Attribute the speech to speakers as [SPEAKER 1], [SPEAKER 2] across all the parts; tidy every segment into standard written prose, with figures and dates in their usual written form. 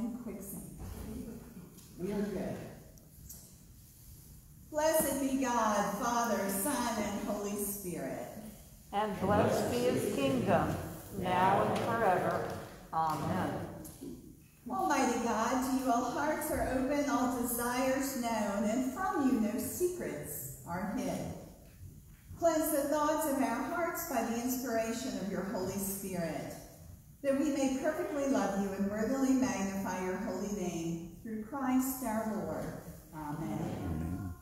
[SPEAKER 1] and quicksand.
[SPEAKER 2] We are good.
[SPEAKER 1] Blessed be God, Father, Son, and Holy Spirit.
[SPEAKER 3] And blessed be his kingdom, now and forever. Amen.
[SPEAKER 1] Almighty God, to you all hearts are open, all desires known, and from you no secrets are hid. Cleanse the thoughts of our hearts by the inspiration of your Holy Spirit, that we may perfectly love you and worthily magnify your holy name, through Christ our Lord. Amen.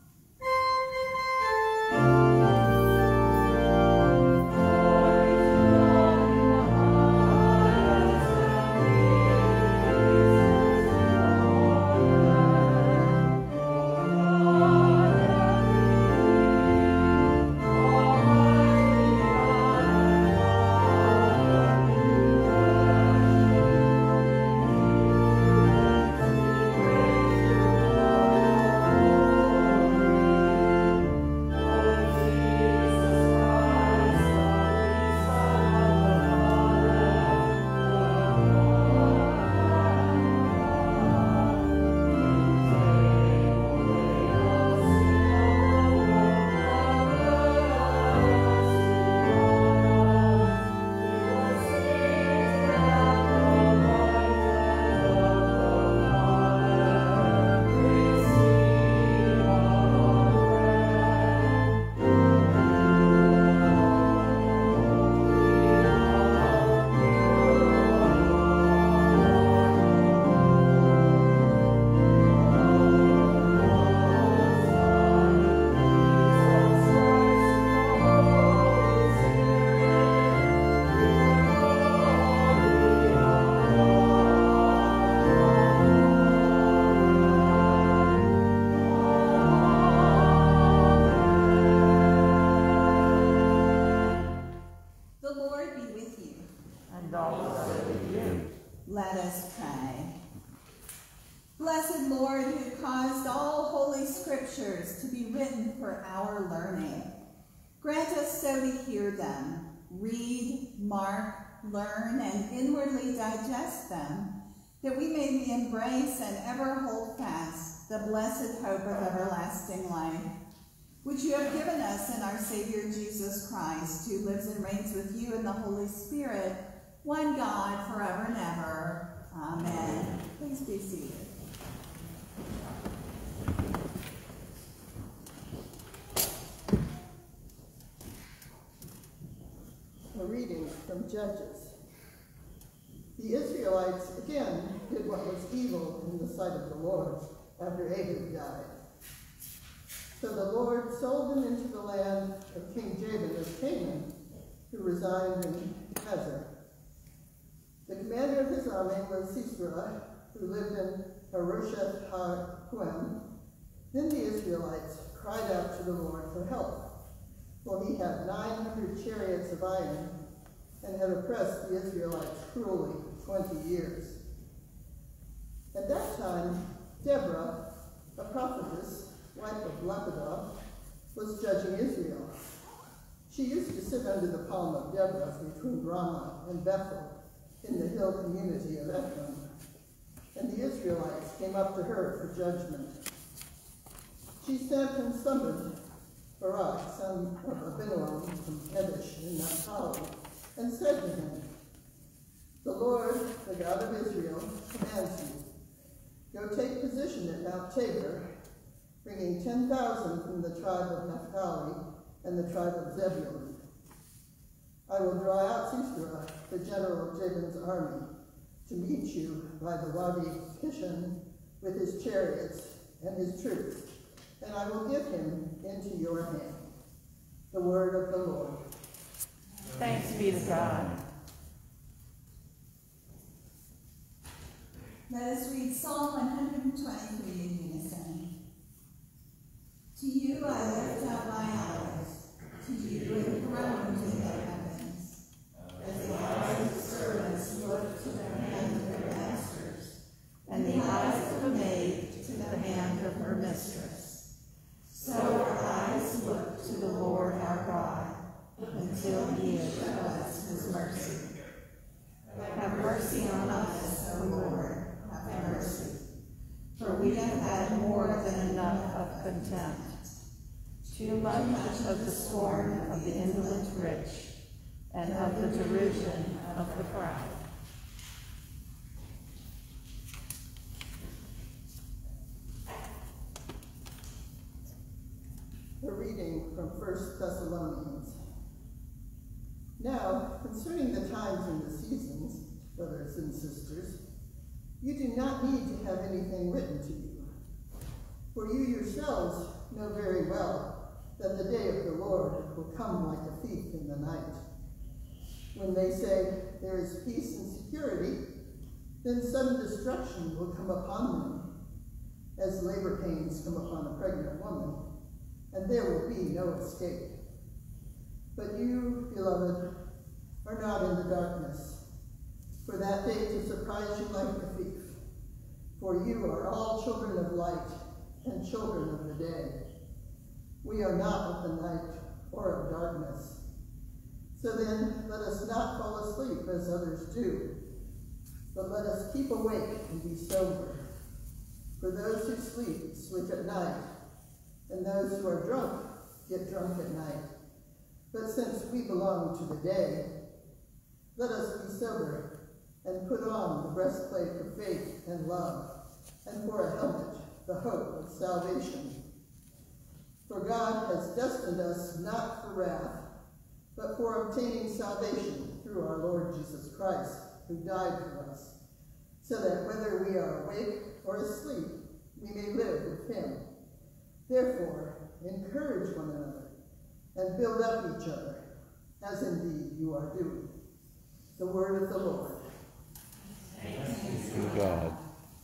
[SPEAKER 1] Let us pray. Blessed Lord, who caused all holy scriptures to be written for our learning, grant us so to hear them, read, mark, learn, and inwardly digest them, that we may embrace and ever hold fast the blessed hope of everlasting life, which you have given us in our Savior Jesus Christ, who lives and reigns with you in the Holy Spirit, one God, forever and ever. Amen. Please be seated.
[SPEAKER 4] A reading from Judges. The Israelites again did what was evil in the sight of the Lord after Ehud died. So the Lord sold them into the land of King Jabin of Canaan, who resigned in Hazor. The commander of his army was Sisera, who lived in Harosheth HaHuim. Then the Israelites cried out to the Lord for help, for he had 900 chariots of iron and had oppressed the Israelites cruelly 20 years. At that time, Deborah, a prophetess, wife of Lapidoth, was judging Israel. She used to sit under the palm of Deborah between Ramah and Bethel, in the hill community of Ephraim, and the Israelites came up to her for judgment. She sent and summoned Barak, son of Abinoam from Kedesh in Naphtali, and said to him, "The Lord, the God of Israel, commands you, go take position at Mount Tabor, bringing 10,000 from the tribe of Naphtali and the tribe of Zebulun. I will draw out Sisera, the general of Jabin's army, to meet you by the Wadi Kishon with his chariots and his troops, and I will give him into your hand." The word of the Lord.
[SPEAKER 3] Thanks be to God.
[SPEAKER 1] Let us read Psalm 123 in unison. To you I lift up my eyes, to you enthroned in the heavens. As the eyes of servants look to the hand of their masters, and the eyes of a maid to the hand of her mistress, so our eyes look to the Lord our God, until he show us his mercy. Have mercy on us, O Lord, have mercy
[SPEAKER 3] we have had more than enough of contempt. Too much of the scorn of the indolent rich, and of the derision of the proud.
[SPEAKER 4] A reading from 1 Thessalonians. Now, concerning the times and the seasons, brothers and sisters, you do not need to have anything written to you. For you yourselves know very well that the day of the Lord will come like a thief in the night. When they say there is peace and security, then sudden destruction will come upon them, as labor pains come upon a pregnant woman, and there will be no escape. But you, beloved, are not in the darkness, for that day to surprise you like a thief. For you are all children of light and children of the day. We are not of the night or of darkness. So then, let us not fall asleep as others do, but let us keep awake and be sober. For those who sleep, sleep at night, and those who are drunk, get drunk at night. But since we belong to the day, let us be sober and put on the breastplate of faith and love, and for a helmet, the hope of salvation. For God has destined us not for wrath, but for obtaining salvation through our Lord Jesus Christ, who died for us, so that whether we are awake or asleep, we may live with him. Therefore, encourage one another and build up each other, as indeed you are doing. The word of the Lord.
[SPEAKER 5] Thanks be to God.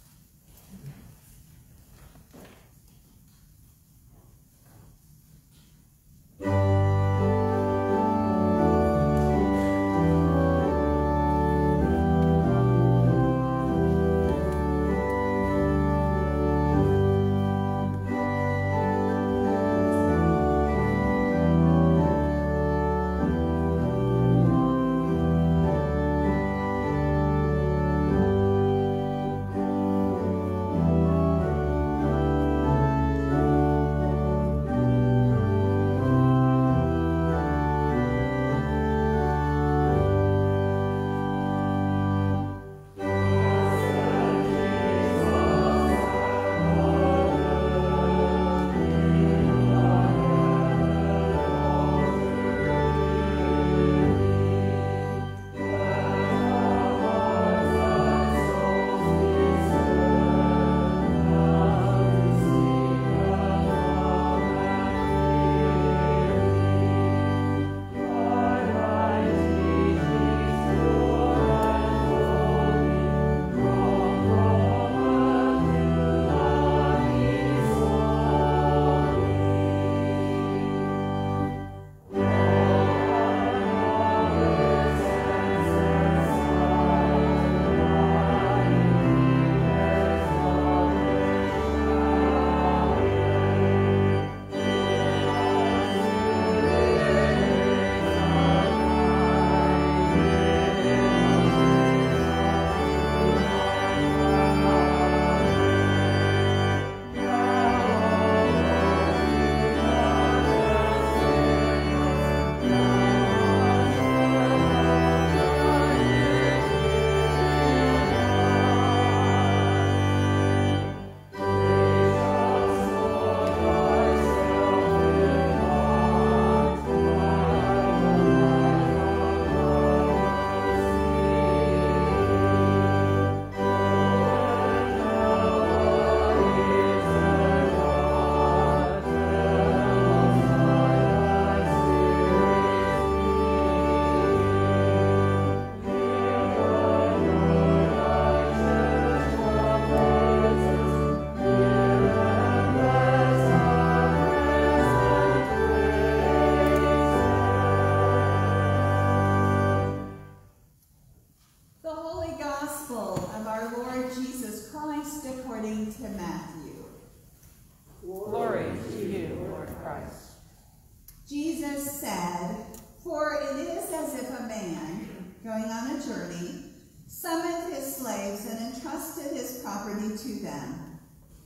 [SPEAKER 1] Jesus said, "For it is as if a man, going on a journey, summoned his slaves and entrusted his property to them.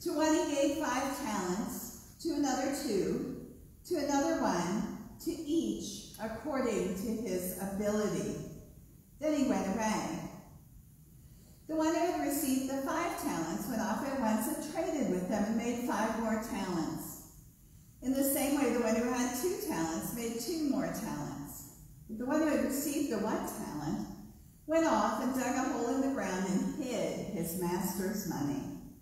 [SPEAKER 1] To one he gave 5 talents, to another 2, to another 1, to each according to his ability. Then he went away. The one who had received the 5 talents went off at once and traded with them and made 5 more talents. In the same way, the one who had 2 talents made 2 more talents. But the one who had received the 1 talent went off and dug a hole in the ground and hid his master's money.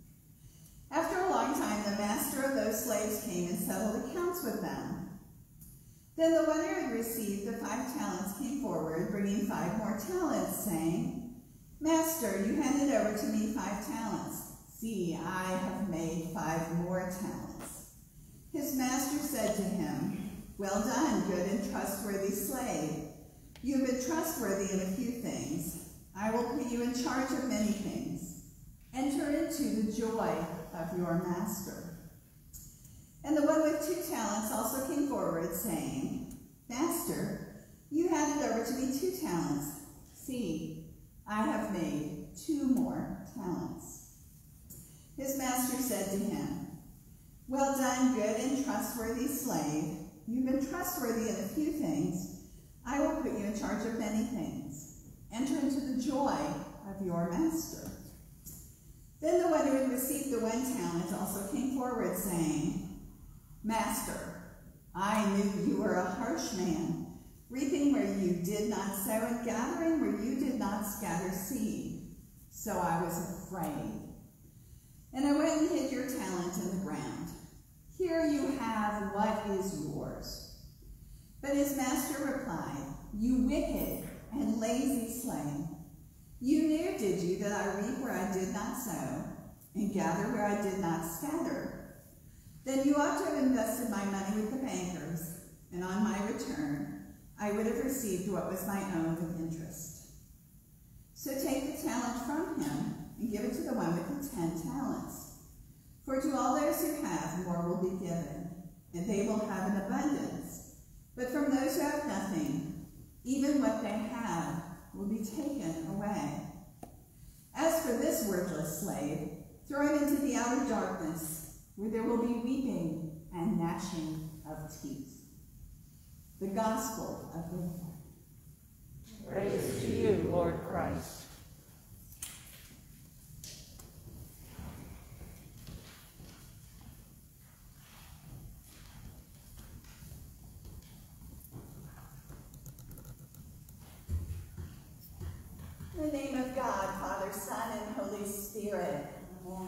[SPEAKER 1] After a long time, the master of those slaves came and settled accounts with them. Then the one who had received the 5 talents came forward, bringing 5 more talents, saying, Master, you handed over to me 5 talents. See, I have made 5 more talents. His master said to him, Well done, good and trustworthy slave. You have been trustworthy in a few things. I will put you in charge of many things. Enter into the joy of your master. And the one with 2 talents also came forward, saying, Master, you handed over to me 2 talents. See, I have made 2 more talents. His master said to him, Well done, good and trustworthy slave. You've been trustworthy in a few things. I will put you in charge of many things. Enter into the joy of your master. Then the one who had received the 1 talent also came forward, saying, Master, I knew you were a harsh man, reaping where you did not sow and gathering where you did not scatter seed. So I was afraid. And I went and hid your talent in the ground. Here you have what is yours. But his master replied, You wicked and lazy slave. You knew, did you, that I reap where I did not sow and gather where I did not scatter? Then you ought to have invested my money with the bankers, and on my return I would have received what was my own with interest. So take the talent from him and give it to the one with the 10 talents. For to all those who have, more will be given, and they will have an abundance. But from those who have nothing, even what they have will be taken away. As for this worthless slave, throw him into the outer darkness, where there will be weeping and gnashing of teeth. The Gospel of the Lord.
[SPEAKER 3] Praise to you, Lord Christ.
[SPEAKER 1] In the name of God, Father, Son, and Holy Spirit. Amen.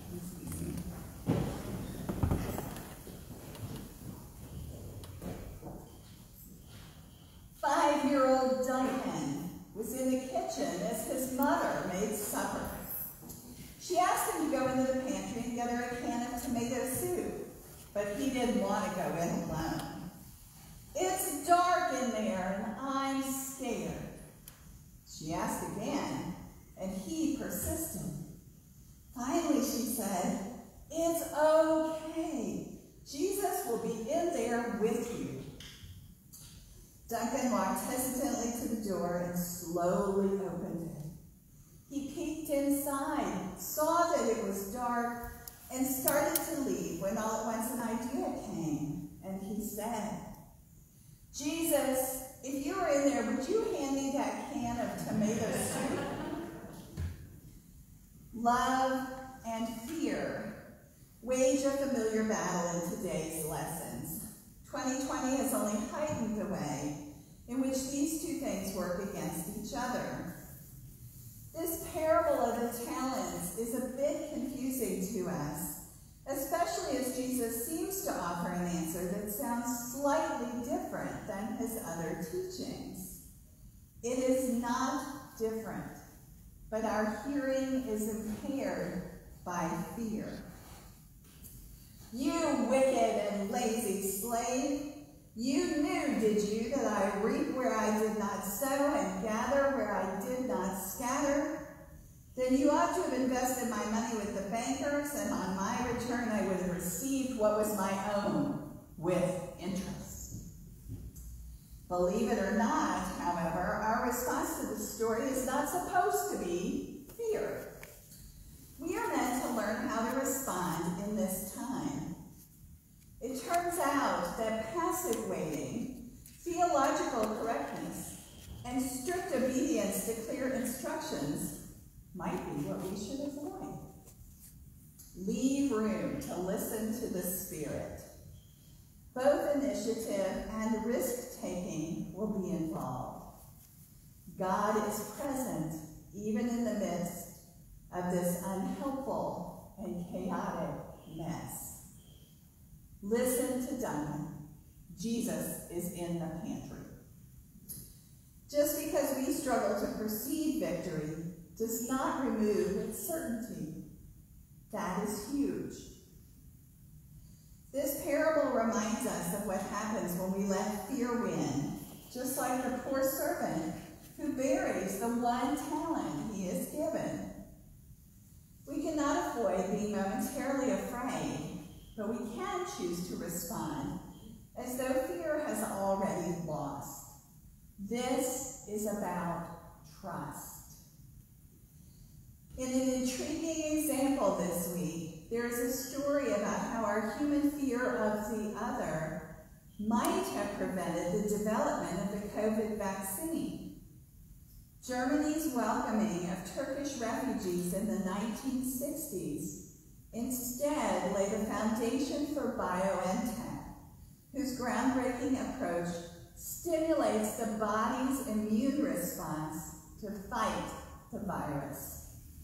[SPEAKER 1] 5-year-old Duncan was in the kitchen as his mother made supper. She asked him to go into the pantry and get her a can of tomato soup, but he didn't want to go in alone. It's dark in there and I'm scared. She asked again, and he persisted. Finally, she said, It's okay. Jesus will be in there with you. Duncan walked hesitantly to the door and slowly opened it. He peeked inside, saw that it was dark, and started to leave when all at once an idea came, and he said, Jesus, if you were in there, would you hand me that can of tomato soup? Love and fear wage a familiar battle in today's lessons. 2020 has only heightened the way in which these two things work against each other. This parable of the talents is a bit confusing to us, especially as Jesus seems to offer an answer that sounds slightly different than his other teachings. It is not different, but our hearing is impaired by fear. You wicked and lazy slave, you knew, did you, that I reap where I did not sow and gather where I did not scatter? Then you ought to have invested my money with the bankers, and on my return I would have received what was my own with interest. Believe it or not, however, our response to the story is not supposed to be fear. We are meant to learn how to respond in this time? It turns out that passive waiting, theological correctness, and strict obedience to clear instructions might be what we should avoid. Leave room to listen to the Spirit. Both initiative and risk-taking will be involved. God is present even in the midst of this unhelpful and chaotic mess. Listen to Duncan. Jesus is in the pantry. Just because we struggle to perceive victory does not remove its certainty. That is huge. This parable reminds us of what happens when we let fear win, just like the poor servant who buries the one talent he is given. We cannot avoid being momentarily afraid, but we can choose to respond as though fear has already lost. This is about trust. In an intriguing example this week, there is a story about how our human fear of the other might have prevented the development of the COVID vaccine. Germany's welcoming of Turkish refugees in the 1960s instead laid a foundation for BioNTech, whose groundbreaking approach stimulates the body's immune response to fight the virus.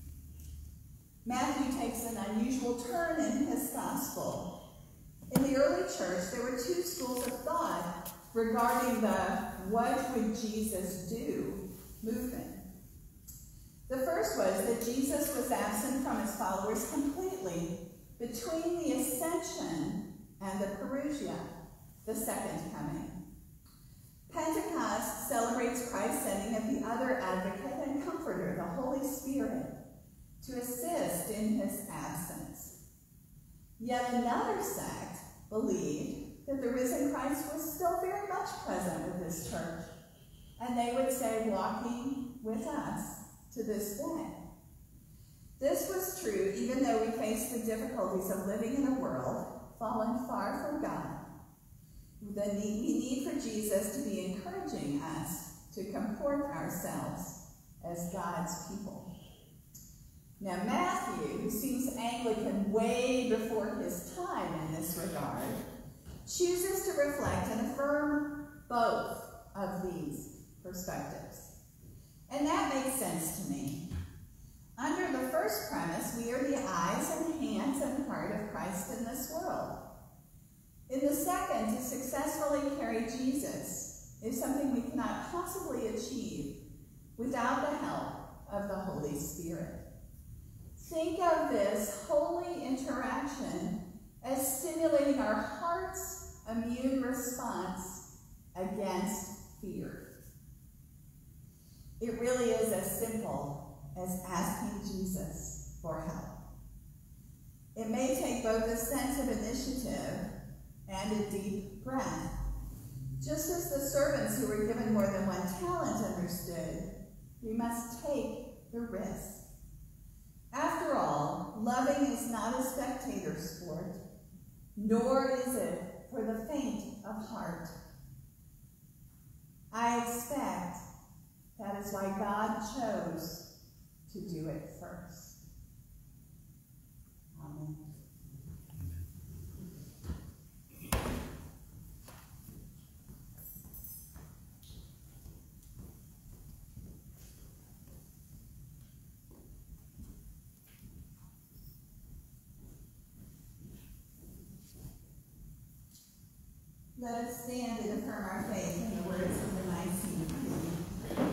[SPEAKER 1] Matthew takes an unusual turn in his gospel. In the early church, there were two schools of thought regarding the "what would Jesus do" movement. The first was that Jesus was absent from his followers completely between the Ascension and the Parousia, the second coming. Pentecost celebrates Christ's sending of the other advocate and comforter, the Holy Spirit, to assist in his absence. Yet another sect believed that the risen Christ was still very much present with his church, and they would say, walking with us to this day. This was true even though we face the difficulties of living in a world fallen far from God. We need for Jesus to be encouraging us to comport ourselves as God's people. Now Matthew, who seems Anglican way before his time in this regard, chooses to reflect and affirm both of these perspectives. And that makes sense to me. Under the first premise, we are the eyes and hands and heart of Christ in this world. In the second, to successfully carry Jesus is something we cannot possibly achieve without the help of the Holy Spirit. Think of this holy interaction as stimulating our heart's immune response against fear. It really is as simple as asking Jesus for help. It may take both a sense of initiative and a deep breath. Just as the servants who were given more than one talent understood, we must take the risk. After all, loving is not a spectator sport, nor is it for the faint of heart. I expect that is why God chose to do it first. Amen. Let us stand and affirm our faith in the words of the Nicene Creed.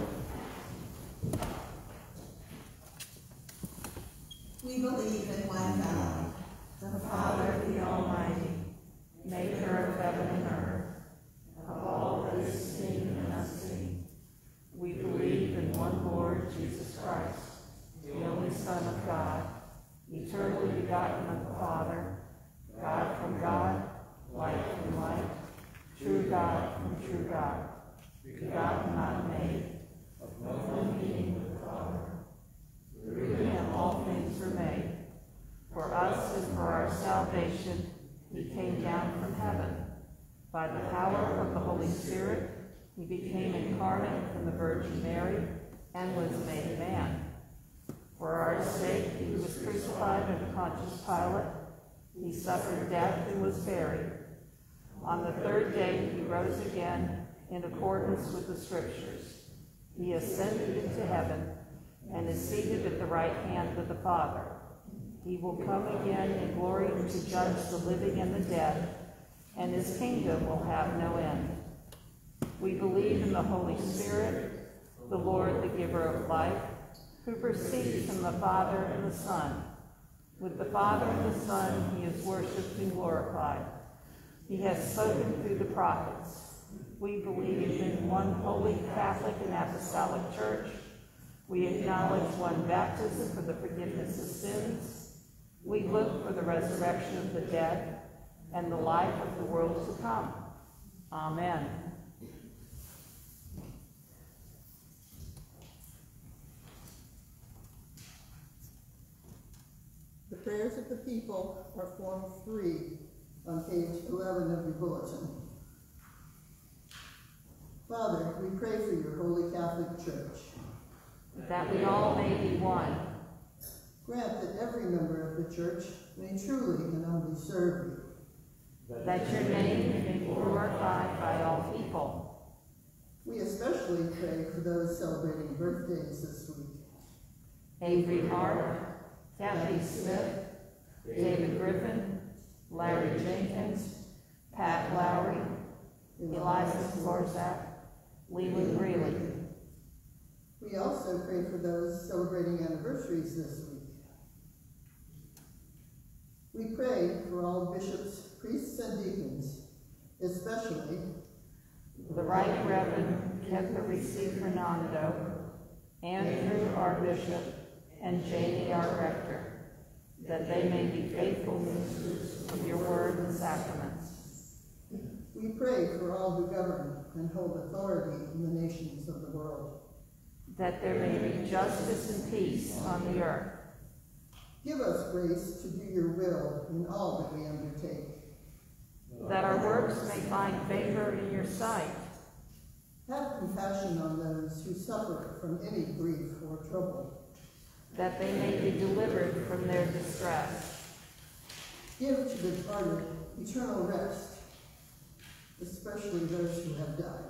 [SPEAKER 1] We believe in one God,
[SPEAKER 3] the Father, the Almighty, maker of heaven and earth, of all that is seen and unseen. We believe in one Lord Jesus Christ, the only Son of God, eternally begotten of the Father, God from God, light from light, true God from true God, begotten, not made, of no being with the Father. Through him all things were made. For us and for our salvation, he came down from heaven. By the power of the Holy Spirit, he became incarnate from the Virgin Mary and was made man. For our sake, he was crucified under Pontius Pilate. He suffered death and was buried. On the third day, he rose again in accordance with the Scriptures. He ascended into heaven and is seated at the right hand of the Father. He will come again in glory to judge the living and the dead, and his kingdom will have no end. We believe in the Holy Spirit, the Lord, the giver of life, who proceeds from the Father and the Son. With the Father and the Son, he is worshipped and glorified. He has spoken through the prophets. We believe in one holy Catholic and Apostolic Church. We acknowledge one baptism for the forgiveness of sins. We look for the resurrection of the dead and the life of the world to come. Amen.
[SPEAKER 4] The prayers of the people are Form 3 on page 11 of your bulletin. Father, we pray for your Holy Catholic Church.
[SPEAKER 3] That we all may be one.
[SPEAKER 4] Grant that every member of the Church may truly and humbly serve you.
[SPEAKER 3] That your name may be glorified by all people.
[SPEAKER 4] We especially pray for those celebrating birthdays this week.
[SPEAKER 3] Avery Hart, Kathy Smith, David Griffin, Larry Jenkins, Pat Lowry, Eliza Florzak, Leland Greeley.
[SPEAKER 4] We also pray for those celebrating anniversaries this week. We pray for all bishops, priests, and deacons, especially
[SPEAKER 3] the Right Reverend Ketharisi Fernando, Andrew, our bishop, and Janie, our rector, that they may be faithful ministers of your word and sacraments.
[SPEAKER 4] We pray for all who govern and hold authority in the nations of the world.
[SPEAKER 3] That there may be justice and peace on the earth.
[SPEAKER 4] Give us grace to do your will in all that we undertake.
[SPEAKER 3] That our works may find favor in your sight.
[SPEAKER 4] Have compassion on those who suffer from any grief or trouble.
[SPEAKER 3] That they may be delivered from their distress.
[SPEAKER 4] Give to the departed eternal rest, especially those who have died.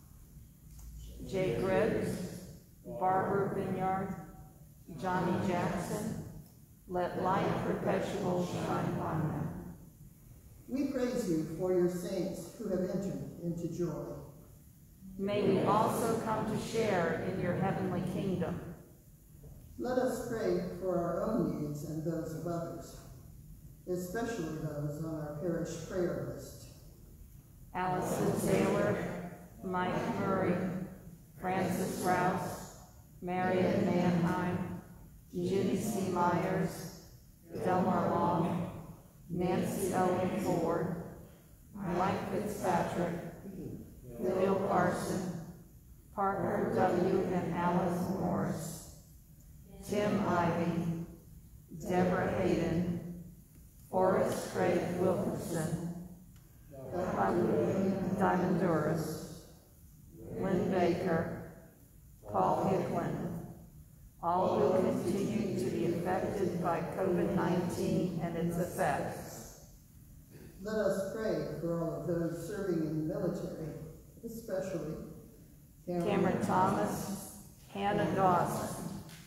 [SPEAKER 3] Jay Gribbs, Barbara Vineyard, Johnny Jackson, let light perpetual shine upon them.
[SPEAKER 4] We praise you for your saints who have entered into joy.
[SPEAKER 3] May we also come to share in your heavenly kingdom.
[SPEAKER 4] Let us pray for our own needs and those of others, especially those on our parish prayer list.
[SPEAKER 3] Allison Taylor, Mike Murray, Francis Rouse, Marion Mannheim, Ginny C. Myers, Delmar Long, Nancy Ellen Ford, Mike Fitzpatrick, Bill Carson, Parker W. and Alice Morris, Tim Ivy, Deborah Hayden, Forrest Craig Wilkinson, Diamonduras, Lynn Baker, Paul Hicklin, all who continue to be affected by COVID-19 and its effects.
[SPEAKER 4] Let us pray for all of those serving in the military, especially
[SPEAKER 3] Cameron Thomas, Hannah Dawson.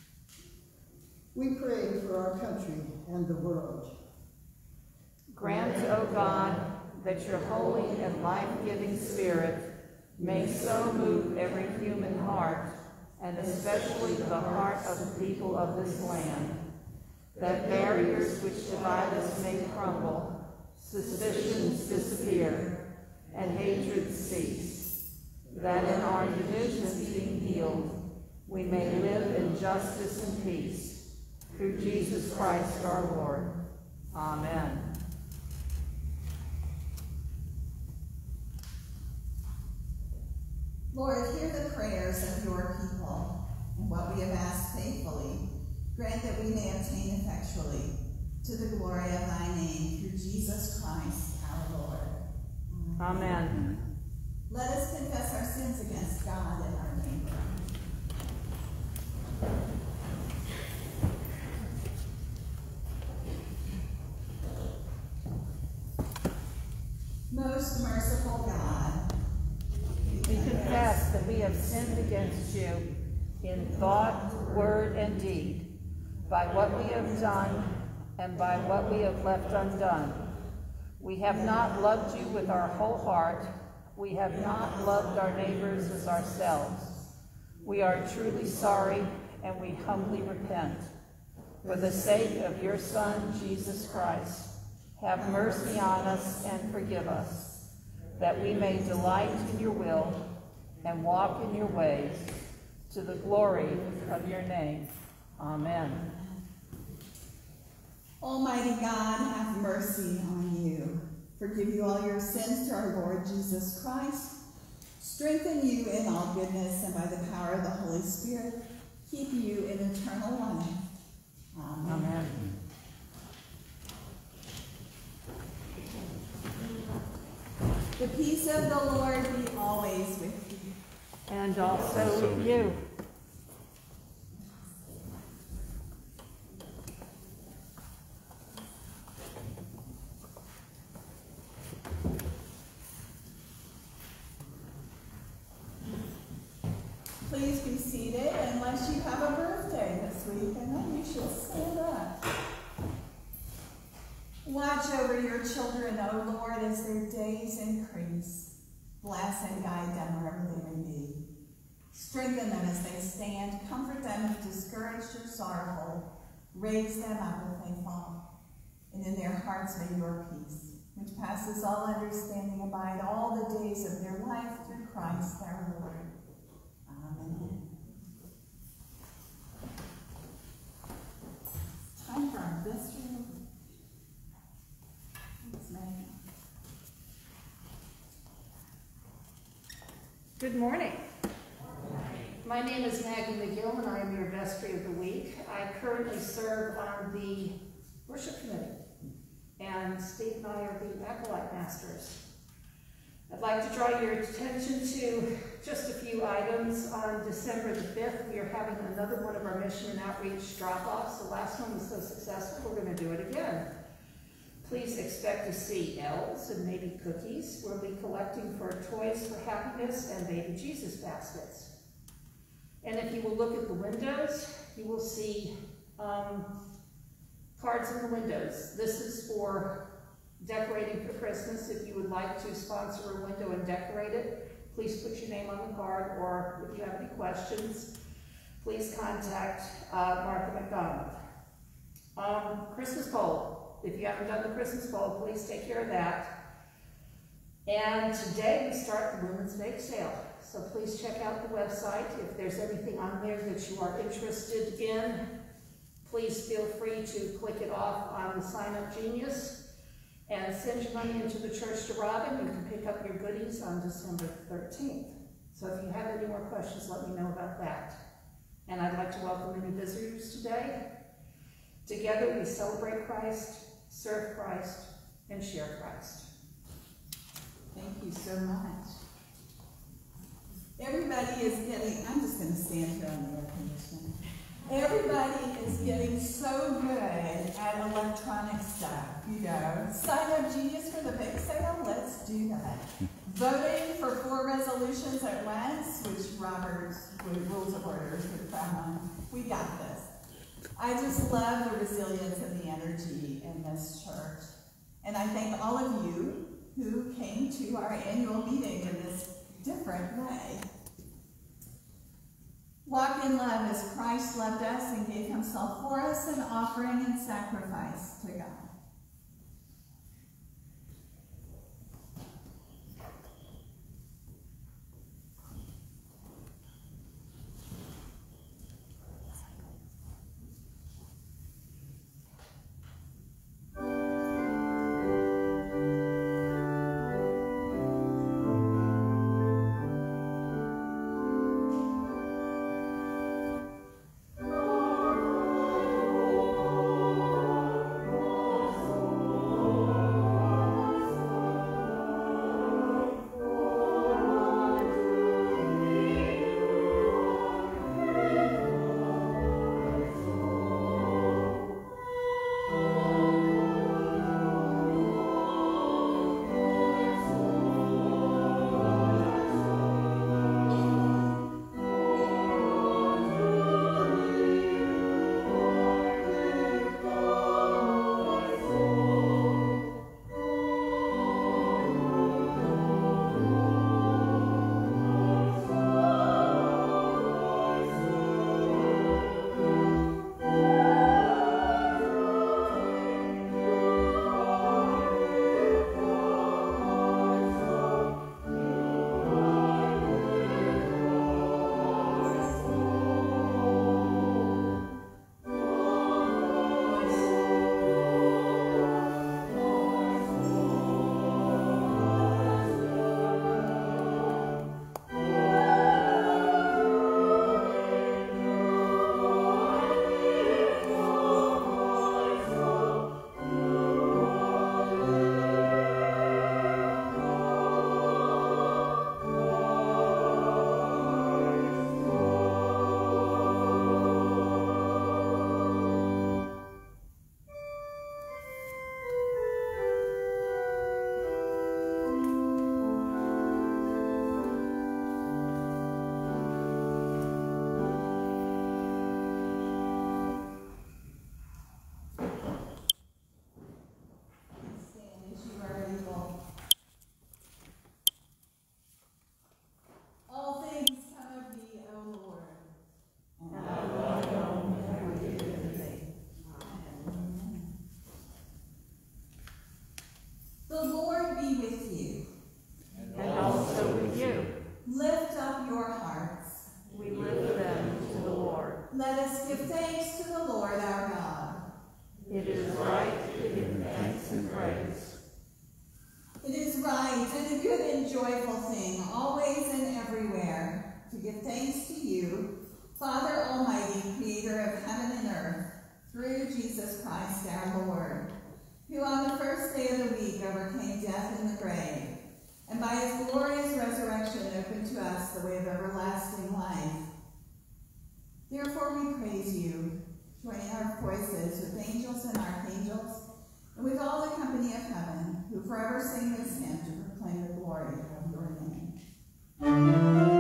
[SPEAKER 4] We pray for our country and the world.
[SPEAKER 3] Grant, O God, that your holy and life-giving Spirit may so move every human heart, and especially the heart of the people of this land, that barriers which divide us may crumble, suspicions disappear, and hatred cease, that in our divisions being healed, we may live in justice and peace, through Jesus Christ our Lord. Amen.
[SPEAKER 1] Lord, hear the prayers of your people, and what we have asked faithfully, grant that we may obtain effectually, to the glory
[SPEAKER 3] Amen.
[SPEAKER 1] Let us confess our sins against God and our neighbor. Most merciful God,
[SPEAKER 3] We confess that we have sinned against you in thought, word, and deed, by what we have done and by what we have left undone. We have not loved you with our whole heart. We have not loved our neighbors as ourselves. We are truly sorry, and we humbly repent. For the sake of your Son, Jesus Christ, have mercy on us and forgive us, that we may delight in your will and walk in your ways, to the glory of your name. Amen.
[SPEAKER 1] Almighty God, have mercy on you. Forgive you all your sins through our Lord Jesus Christ. Strengthen you in all goodness, and by the power of the Holy Spirit, keep you in eternal life. Amen.
[SPEAKER 3] Amen.
[SPEAKER 1] The peace of the Lord be always with you.
[SPEAKER 3] And also with you.
[SPEAKER 1] Please be seated unless you have a birthday this week, and then you should stand up. Watch over your children, O Lord, as their days increase. Bless and guide them wherever they may be. Strengthen them as they stand. Comfort them if discouraged or sorrowful. Raise them up if they fall. And in their hearts may your peace, which passes all understanding, abide all the days of their life through Christ our Lord. Amen. Time for our best room. Thanks, May.
[SPEAKER 6] Good morning. My name is Maggie McGill, and I am your vestry of the week. I currently serve on the worship committee, and Steve and I are the acolyte masters. I'd like to draw your attention to just a few items. On December the 5th, we are having another one of our mission and outreach drop-offs. The last one was so successful, we're going to do it again. Please expect to see elves and maybe cookies. We'll be collecting for Toys for Happiness and Baby Jesus baskets. And if you will look at the windows, you will see cards in the windows. This is for decorating for Christmas. If you would like to sponsor a window and decorate it, please put your name on the card, or if you have any questions, please contact Martha McDonald. Christmas poll. If you haven't done the Christmas poll, please take care of that. And today we start the Women's Bake Sale. So please check out the website. If there's anything on there that you are interested in, please feel free to click it off on the Sign Up Genius and send your money into the church to Robin. You can pick up your goodies on December 13th. So if you have any more questions, let me know about that. And I'd like to welcome any visitors today. Together we celebrate Christ, serve Christ, and share Christ.
[SPEAKER 1] Thank you so much. Everybody is getting, I'm just going to stand here on the air conditioning. Everybody is getting so good at electronic stuff, you know. Sign Up Genius for the bake sale, let's do that. Voting for 4 resolutions at once, which Robert's Rules of Orders would frown on. We got this. I just love the resilience and the energy in this church. And I thank all of you who came to our annual meeting in this different way. Walk in love as Christ loved us and gave himself for us, an offering and sacrifice to God. joyful thing, always and everywhere, to give thanks to you, Father Almighty, creator of heaven and earth, through Jesus Christ our Lord, who on the first day of the week overcame death in the grave, and by his glorious resurrection opened to us the way of everlasting life. Therefore we praise you, joining our voices with angels and archangels, and with all the company of heaven, who forever sing this hymn to proclaim the glory of your name.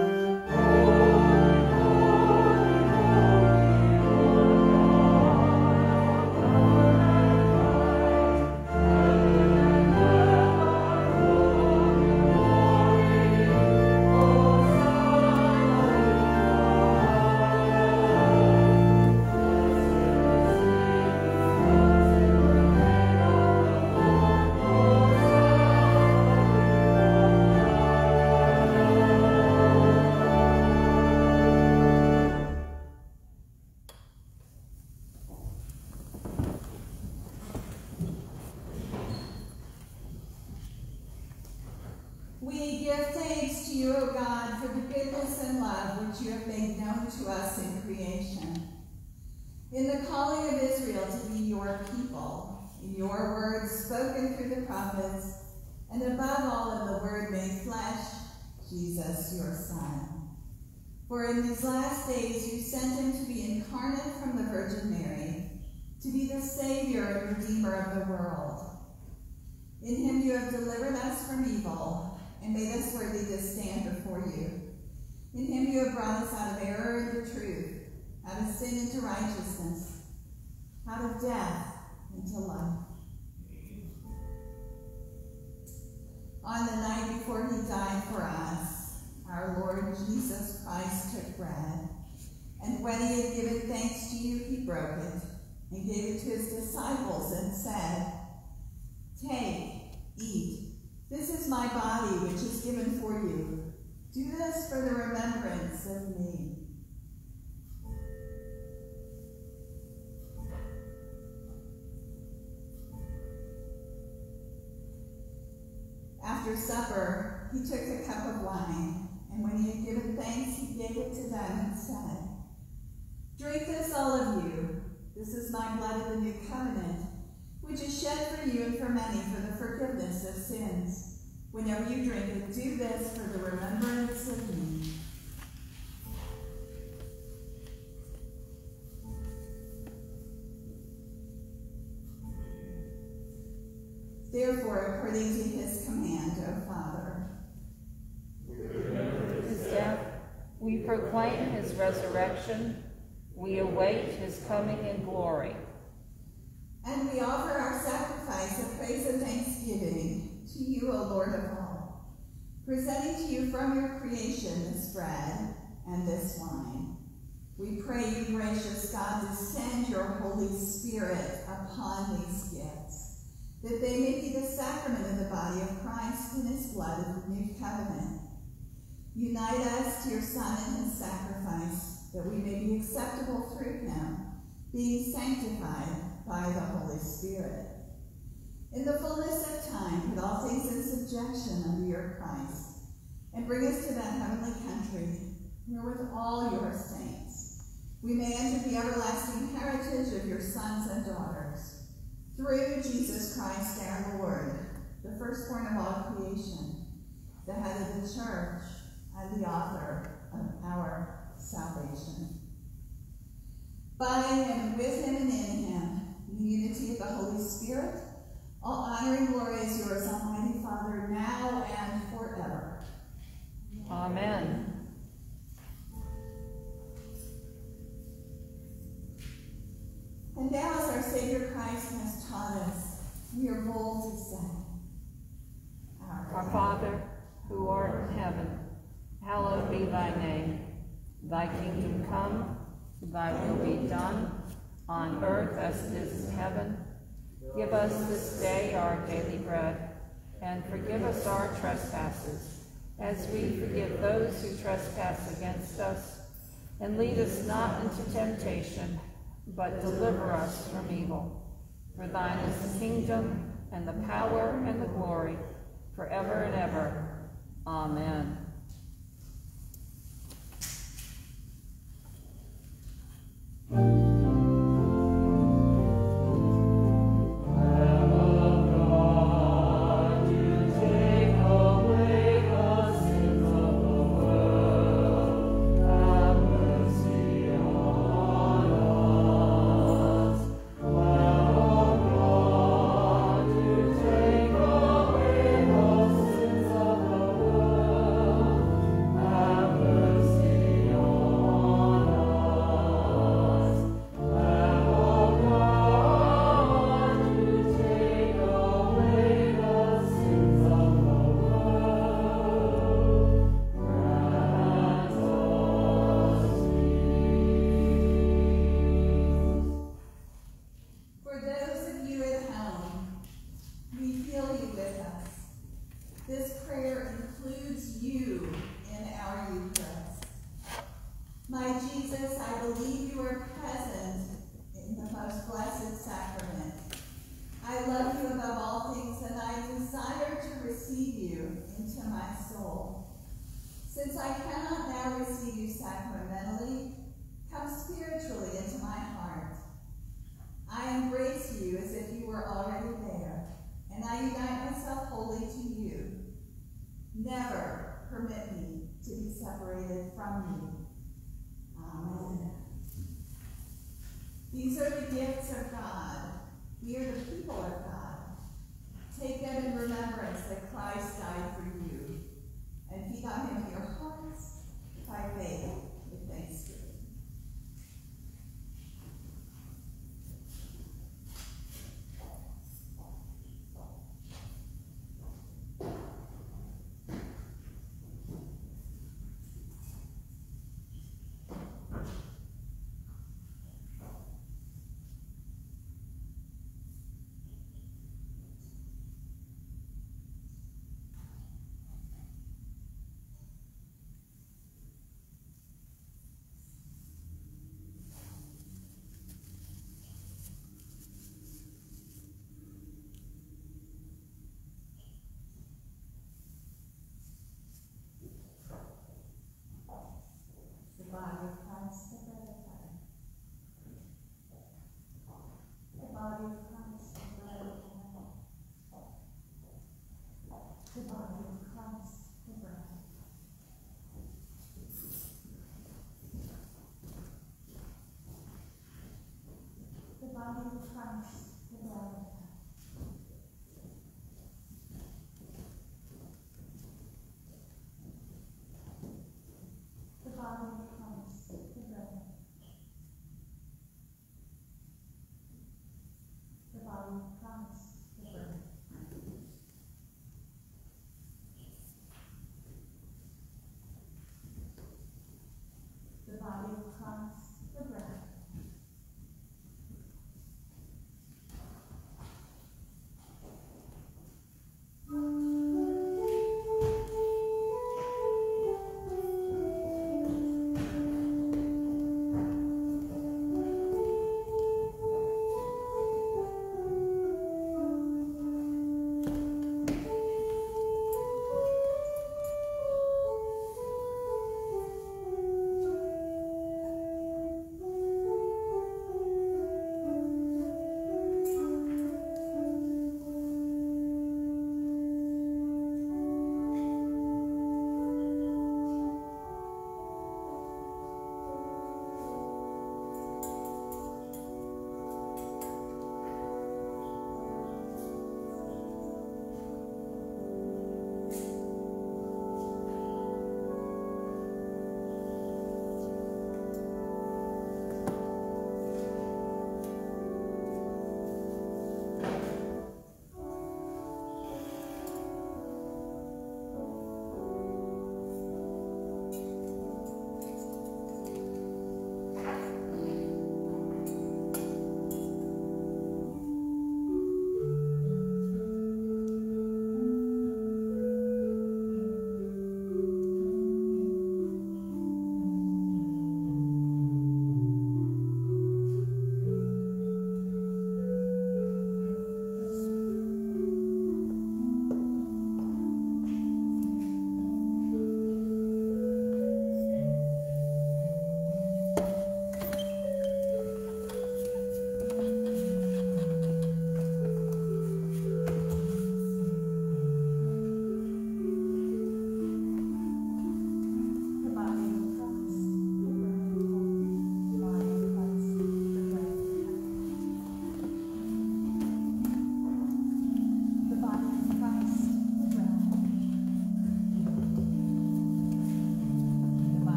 [SPEAKER 1] We give thanks to you, O God, for the goodness and love which you have made known to us in creation. In the calling of Israel to be your people, in your words spoken through the prophets, and above all in the word made flesh, Jesus, your Son. For in these last days you sent him to be incarnate from the Virgin Mary, to be the Savior and Redeemer of the world. In him you have delivered us from evil, and made us worthy to stand before you. In him you have brought us out of error into truth, out of sin into righteousness, out of death into life. On the night before he died for us, our Lord Jesus Christ took bread, and when he had given thanks to you, he broke it, and gave it to his disciples, and said, "Take, eat. This is my body, which is given for you. Do this for the remembrance of me." After supper, he took a cup of wine, and when he had given thanks, he gave it to them and said, "Drink this, all of you. This is my blood of the new covenant, which is shed for you and for many for the forgiveness of sins. Whenever you drink it, do this for the remembrance of me." Therefore, according to his command, O Father,
[SPEAKER 3] his death, we proclaim his resurrection, we await his coming in glory.
[SPEAKER 1] and we offer our sacrifice of praise and thanksgiving to you, O Lord of all, presenting to you from your creation this bread and this wine. We pray you, gracious God, to send your Holy Spirit upon these gifts, that they may be the sacrament of the body of Christ and his blood of the new covenant. Unite us to your Son and his sacrifice, that we may be acceptable through him, being sanctified by the Holy Spirit. In the fullness of time, put all things in subjection under your Christ, and bring us to that heavenly country, where with all your saints we may enter the everlasting heritage of your sons and daughters. Through Jesus Christ our Lord, the firstborn of all creation, the head of the church, and the author of our salvation. By and with him and in him, in the unity of the Holy Spirit, all honor and glory is yours, Almighty Father, now and forever.
[SPEAKER 3] Amen.
[SPEAKER 1] And now, as our Savior Christ has taught us, we are bold to say,
[SPEAKER 3] Our Father, who art in heaven, hallowed be thy name. Thy kingdom come, thy will be done, on earth as it is in heaven. Give us this day our daily bread, and forgive us our trespasses, as we forgive those who trespass against us. And lead us not into temptation, but deliver us from evil. For thine is the kingdom, and the power, and the glory, forever and ever. Amen.
[SPEAKER 1] For those of you at home, we feel you with us. This prayer includes you in our Eucharist. My Jesus, I believe you are present in the most blessed sacrament. I love you above all things, and I desire to receive you into my soul. Since I cannot now receive you sacramentally, come spiritually into my heart. I embrace you as if you were already there, and I unite myself wholly to you. Never permit me to be separated from you. Amen. These are the gifts of God. We are the people of God. Take them in remembrance that Christ died for you, and feed on him your hearts by faith with thanksgiving. The body of Christ, the bread of heaven. The body of Christ, the bread of heaven. The body of Christ, the bread. The body of Christ, the bread of heaven. The body of Christ, the bread. The body of Christ, the bread. The body of Christ, the bread.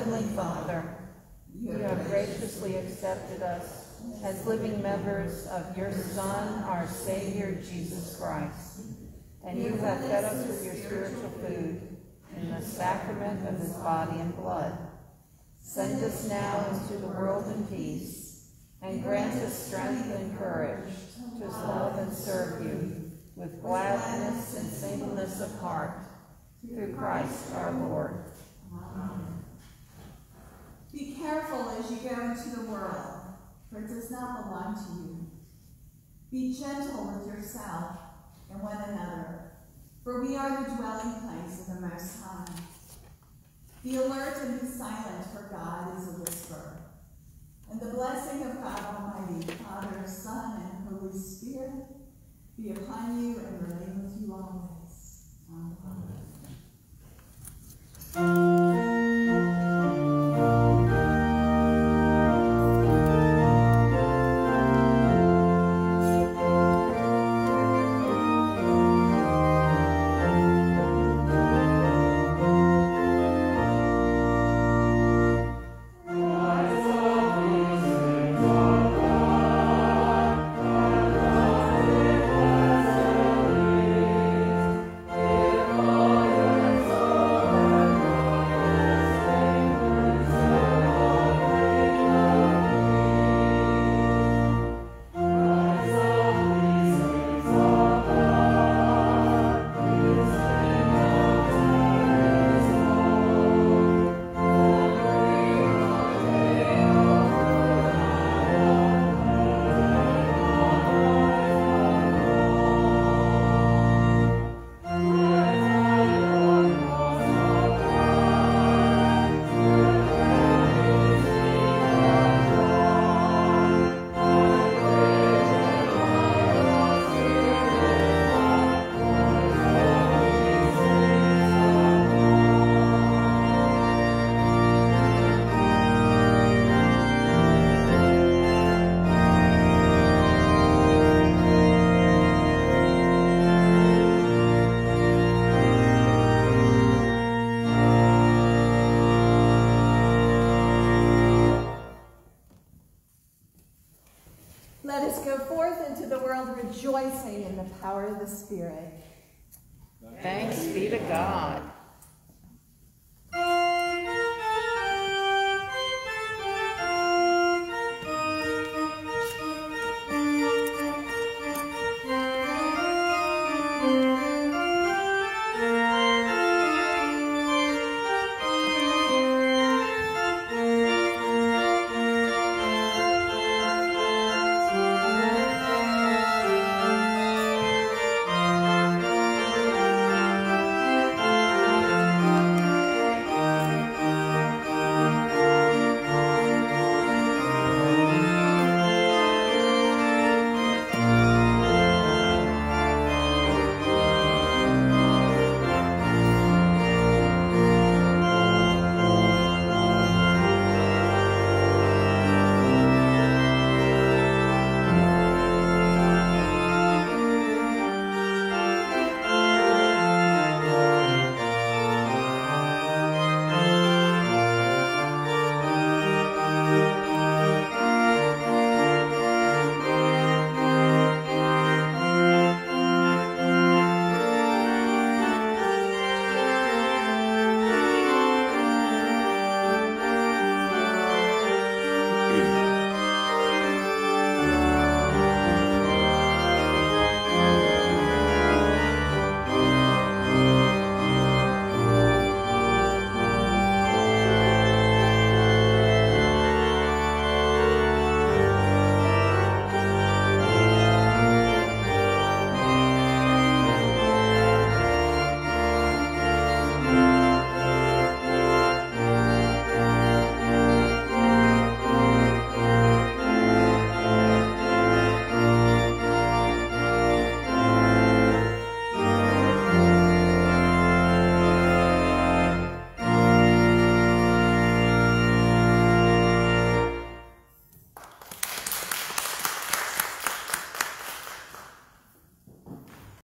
[SPEAKER 3] Heavenly Father, you have graciously accepted us as living members of your Son, our Savior, Jesus Christ. And you have fed us with your spiritual food in the sacrament of his body and blood. Send us now into the world in peace, and grant us strength and courage to love and serve you with gladness and singleness of heart, through Christ our Lord. Amen.
[SPEAKER 1] Be careful as you go into the world, for it does not belong to you. Be gentle with yourself and one another, for we are the dwelling place of the Most High. Be alert and be silent, for God is a whisper. And the blessing of God Almighty, Father, Son, and Holy Spirit, be upon you and remain with you always. Amen. Let us go forth into the world rejoicing in the power of the Spirit.
[SPEAKER 3] Thanks be to God.